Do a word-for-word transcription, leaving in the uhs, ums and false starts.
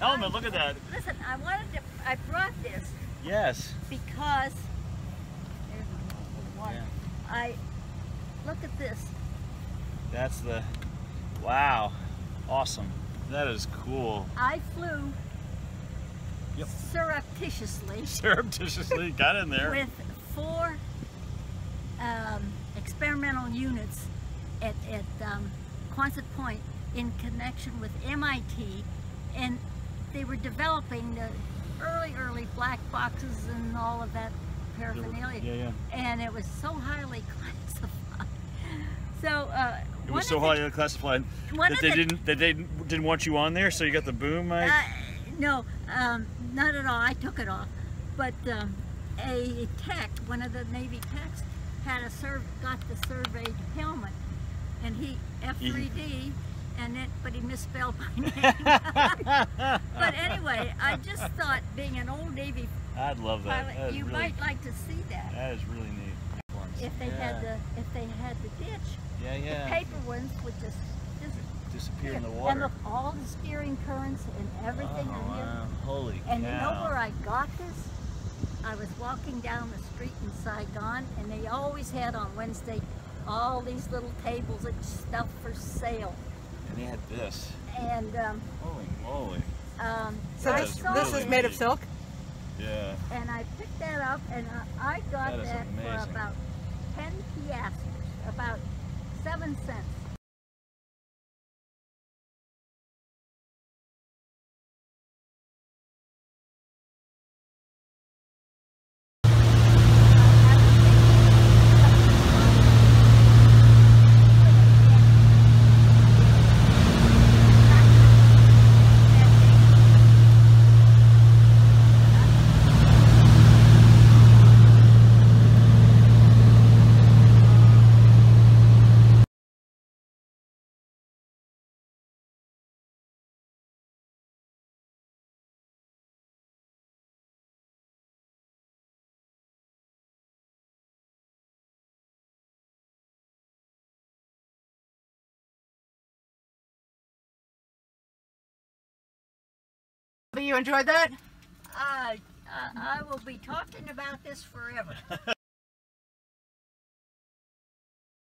helmet. Look at that. Listen, I wanted to, I brought this Yes. because, there's one. Yeah. I, look at this. That's the, wow. Awesome. That is cool. I flew Yep. surreptitiously Surreptitiously got in there. with four um, experimental units at, at um, Quonset Point in connection with M I T, and they were developing the early, early black boxes and all of that paraphernalia. Yeah, yeah. And it was so highly classified. So uh, It was so highly classified that they the, didn't that they didn't want you on there. So you got the boom mic. Uh, no, um, not at all. I took it off. But um, a tech, one of the Navy techs, had a serv got the surveyed helmet, and he F three D, and it, but he misspelled my name. But anyway, I just thought, being an old Navy I'd love that. pilot, that is you really, might like to see that. That is really neat. If they yeah. had the if they had the ditch, Yeah, yeah. the paper ones would just just disappear in the And water. look, all the steering currents and everything Oh, are here. wow. Holy And cow. you know where I got this? I was walking down the street in Saigon, and they always had on Wednesday all these little tables and stuff for sale. And they had this. And um, Holy moly. um, So I this, saw this it, is made of silk? Yeah. and I picked that up, and I, I got That is that for amazing. about ten piastres, about seven cents. You enjoyed that? I, I, I will be talking about this forever.